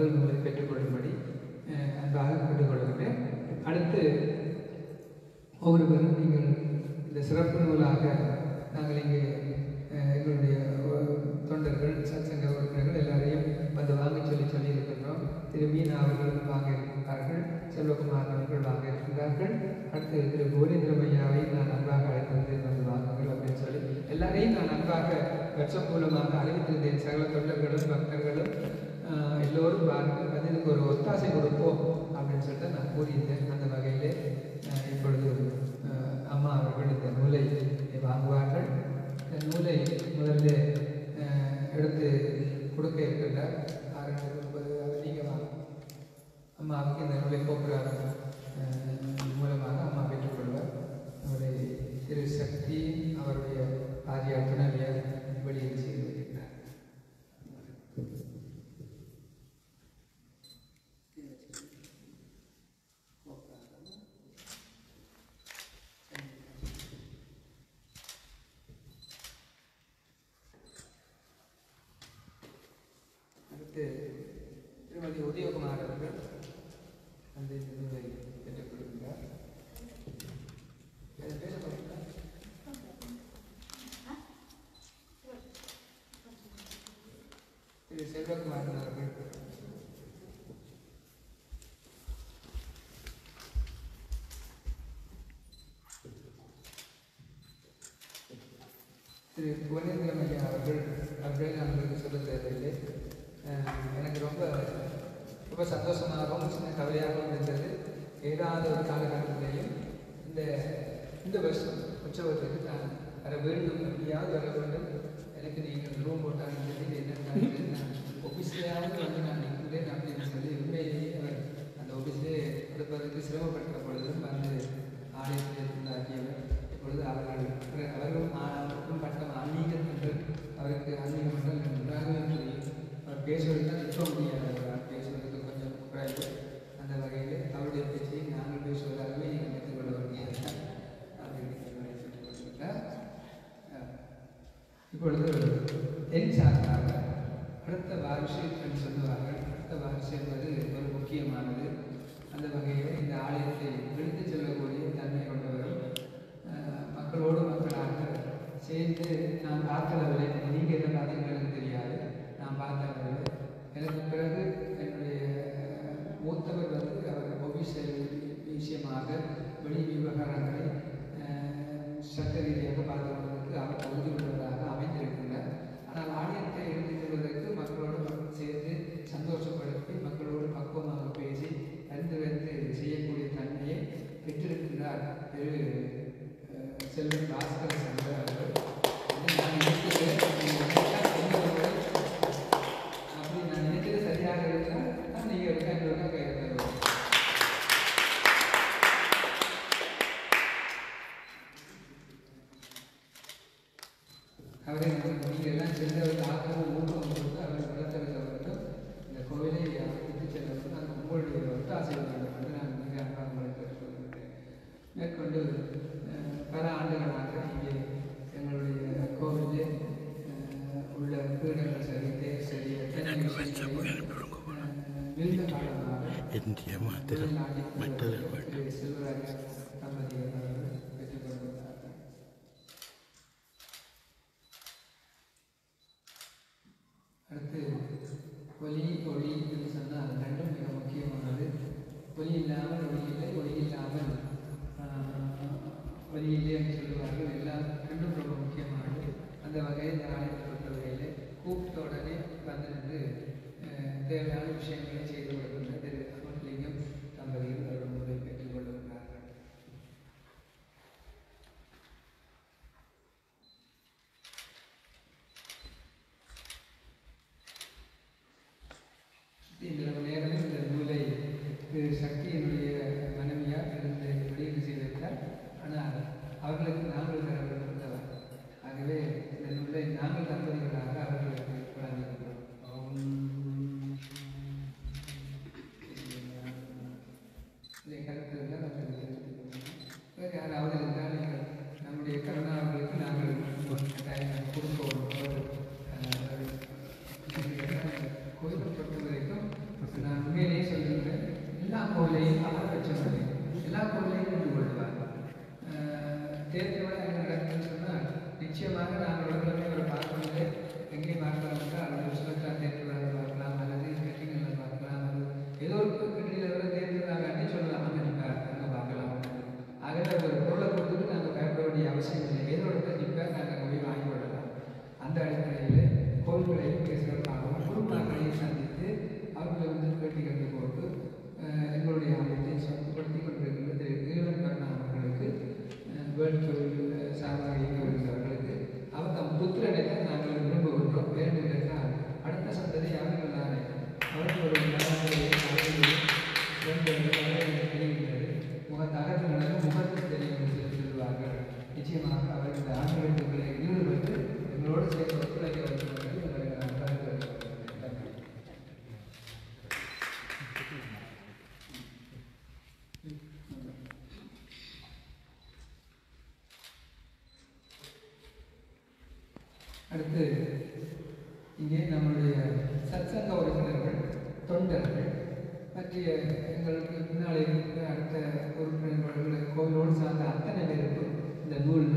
முதல் நூலை பெற்றுக்கொள்ளும்படி அன்பாக பெற்றுக்கொள்கின்றேன். அடுத்து ஒவ்வொருவரும் நீங்கள் இந்த சிறப்பு நூலாக நாங்கள் இங்கே எங்களுடைய தொண்டர்கள் சத்சங்க உறுப்பினர்கள் எல்லாரையும் வந்து வாங்க சொல்லி இருக்கின்றோம். திரு மீனா அவர்கள் வாங்க இருக்கின்றார்கள், செல்வகுமார் அவர்கள் வாங்க இருக்கின்றார்கள். அடுத்து திரு கோவிந்திரமையாவை நான் அன்பாக அழைத்து வந்து வாங்குங்கள் அப்படின்னு சொல்லி எல்லாரையும் நான் அன்பாக வெட்சம் மூலமாக அறிவித்திருந்தேன். சகல தொண்டர்களும் பக்தர்களும் எல்லோரும் வாருங்கள், அதுக்கு ஒரு ஒத்தாசை கொடுப்போம் அப்படின்னு சொல்லிட்டு நான் கூறியிருந்தேன். அந்த வகையிலே இப்பொழுது அம்மா அவர்கள் இந்த நூலை வாங்குவார்கள். இந்த நூலை முதல்ல எடுத்து கொடுக்க இருக்கின்றார். 6 நீங்கள் வாங்க. அம்மாவுக்கு இந்த நூலை கோபுரம் மூலமாக அம்மா பெற்றுக்கொள்வார். அவருடைய திரு சக்தி அவருடைய பாரியார் துணைவியார் வெளியே செய்து வருகின்றார். அடுத்து திருமதி உதயகுமார் அவர்கள் அந்த நூலை பெற்றுக் கொள்கின்றார். திரு செல்வகுமார் அவர்கள் திரு புவனேந்திரமையா அவர்கள் நான் உங்களுக்கு சொல்ல தேவையில்லை. எனக்கு ரொம்ப ரொம்ப சந்தோஷமாகவும் சின்ன கவலையாகவும் இருந்தது. ஏதாவது ஒரு காலகட்டத்திலையும் இந்த வருஷம் உற்சவத்துக்கு நான் வர வேண்டும், எப்படியாவது வர வேண்டும். எனக்கு நீங்கள் ரூம் போட்டாலும் சரி, என்ன ஆஃபீஸ்லேயாவது வந்து நான் நிற்கிறேன் அப்படின்னு சொல்லி உண்மையிலேயே அவர் அந்த ஆஃபீஸிலே கொடுப்பதற்கு சிரமப்பட்ட பொழுதும் வந்து ஆலயத்தில் இருந்தாக்கியவர். இப்பொழுது அவர்களுக்கும் பட்டம் ஆன்மீகம் என்று அவருக்கு ஆன்மீகம் என்றால் நன்றாகவே தெரியும். அவர் பேசுவது தான் நிற்க முடியாது, அவர் பேசுவதற்கு கொஞ்சம் குறைவு. அந்த வகையில் அவருடைய பேச்சை நாங்கள் பேசுவதாகவே நீங்கள் நினைத்துக் கொள்ள முடியாது அப்படின்னு சொல்லியிருக்கிறார். இப்பொழுது என் சார்பாக அடுத்த வாரிசு என்று சொல்லுவார்கள். அடுத்த வாரிசு என்பது ஒரு முக்கியமானது. அந்த வகையில் இந்த ஆலயத்தை எடுத்துச் செல்லக்கூடிய தன்மை கொண்டவர்கள் மக்களோடு மக்களாக சேர்ந்து நான் பார்த்தளவில், நீங்கள் என்ன பார்த்தீங்கன்னு தெரியாது, நான் பார்த்தளவில் எனக்கு பிறகு என்னுடைய மூத்தவர் வந்து அவர் ஒபிஷியல் விஷயமாக வெளி விவகாரங்களை சட்ட ரீதியாக பார்த்துக்கொள்வதற்கு அவர் தகுதி உள்ளவராக அமைந்திருக்கின்றார். ஆனால் ஆலயத்தை எடுத்துச் செல்வதற்கு மக்களோடு சேர்ந்து சந்தோஷப்படுத்தி மக்களோடு பக்குவமாக பேசி அறிந்து செய்யக்கூடிய தன்மையை பெற்றிருக்கின்றார் திரு செல்வன் பாஸ்கர சங்கர் அவர்கள். நான் நினைக்கிறேன் அப்படி நான் நினைக்கிறது சரியாக இருந்தால் நீங்கள் இருக்காங்க கையில் அவரை நீங்கள் எல்லாம் சென்றவர்கள் ஆக்கவும் ஊக்கம் கொடுத்து அவரை வளர்த்தவர்களுக்கும் இந்த கோவிலை விட்டு சென்றவர்கள் அந்த உங்களுடைய ஒத்தாசை வந்து நான் மிக அன்பாக வளர்த்து மேற்கொண்டு பல ஆண்டுகளாக இங்கே எங்களுடைய கோவிலே உள்ள பீடங்கள் சரி, தேர் சரி, நீண்ட காலமாக செல்வராஜ தம்பதிகள் பெற்றுக் கொண்டிருந்தார்கள். அடுத்து ஒலி ஒளி என்று சொன்னால் அது ரெண்டும் மிக முக்கியமானது. ஒலி இல்லாமல் ஒளி இல்லை, ஒளி இல்லாமல் ஒலி இல்லை என்று சொல்லுவார்கள். எல்லாம் ரெண்டும் ரொம்ப முக்கியமானது. அந்த வகையில் இந்த ஆலயத்தை பொறுத்தவரையில் கூப்பிட்ட உடனே வந்து தேவையான விஷயங்களை செய்து கொடுக்கின்ற திரு அமர்லிங்கம் தம்பதிகள் அவர்கள் முறை பெற்றுக் கொள்ளுகிறார்கள். இந்த நேரத்தில் இந்த நூலை சக்தியினுடைய மனைவியார் இருந்து வெளியீடு செய்திருக்கிறார். ஆனால் அவர்களுக்கு நாங்கள் தர விரும்புகிறவர். ஆகவே இந்த நூலை நாங்கள் தம்பதிகளாக அவர்களுக்கு வழங்குகின்றோம். இதை கருத்துக்கள் வேறு யாராவது இருந்தால் நீங்கள் நம்முடைய கருணா அவர்களுக்கு நாங்கள் கொடுப்போம். கோயிலை பொறுத்த வரைக்கும் பொருளையும் அவர் பிரச்சனை எல்லா பொருளையும் நின்று கொள்வார். தேர்தல் விட என்ன நடக்குதுன்னு சொன்னால் நிச்சயமாக நாங்கள் உடனே அவரை பார்க்கறது எங்கே பார்க்கலாம் என்றால் அவர் சுமத்ரா தேர்தல் விழா பார்க்கலாம் அல்லது கட்சிகளில் பார்க்கலாம் அது ஏதோ ஒரு கட்சியில் விட தேர்தல் நாங்கள் அன்னி சொல்லலாம் அங்கே பார்க்கலாம். ஆகவே ஒரு பொருளை கொடுத்துட்டு நாங்கள் பயப்பட வேண்டிய அவசியம் இல்லை. ஏதோ இடத்துல நிற்பார் நாங்கள் அங்கே போய் வாங்கி விடலாம். அந்த அடிப்படையில் கோவில்களையும் பேசுகிறதுக்காகவும் குடும்பங்களையும் சந்தித்து அவர்களை கேட்டு கண்டு போட்டு எங்களுடைய ஆலயத்தை சொந்தப்படுத்தி கொண்டிருக்கின்ற திரு ஈழன் கருணா அவர்களுக்கு வேர்ல்ட் கோவில் சார்பாக இயங்க வருகிறவர்களுக்கு அவர் தம் புத்திரனை தான் நாங்கள் விரும்புகின்றோம். வேண்டும் என்றால் அடுத்த சந்ததி அவர்கள் தானே அவர்கள் ஒரு தெரிகின்றது தகவல் நடக்கும் முகத்தில் தெரியும் என்று சொல்லுவார்கள். நிச்சயமாக அவர் இந்த ஆன்மீகத்துக்களை ஈடுபட்டு எங்களோடு சேர்ந்து ஒத்துழைக்க வேண்டும் என்று நான் கருத்து. அடுத்து இங்கே நம்முடைய சத்சங்க உறுப்பினர்கள் தொண்டர்கள் பற்றிய எங்களுக்கு பின்னால் இருக்கிற அடுத்த உறுப்பினர்கள் கோவிலோடு சார்ந்த அத்தனை பேருக்கும் இந்த நூல்